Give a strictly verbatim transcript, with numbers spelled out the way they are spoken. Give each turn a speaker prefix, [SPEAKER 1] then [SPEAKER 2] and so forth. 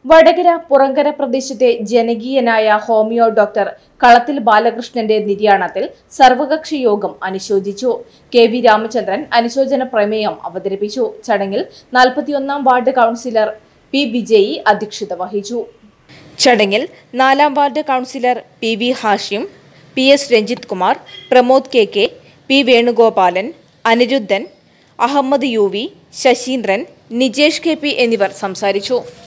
[SPEAKER 1] വടകര പുറങ്കര പ്രദേശത്തെ ജനകീയനായ homeo doctor കളത്തിൽ ബാലകൃഷ്ണന്റെ നിര്യാണത്തിൽ സർവകക്ഷി യോഗം അനുശോചിച്ചു. കെ വി രാമചന്ദ്രൻ അനുശോചന പ്രമേയം അവതരിപ്പിച്ചു. ചടങ്ങിൽ നാൽപ്പത്തിയൊന്നാം വാർഡ് കൌൺസിലർ പി വിജയി അധ്യക്ഷത വഹിച്ചു. ചടങ്ങിൽ നാലാം ward councillor P V Hashim, P S Ranjith Kumar, Pramod K K, P Venugopalan, Anirudhan, Ahammed U V, Sasheendran, Nijesh K P എന്നിവർ സംസാരിച്ചു.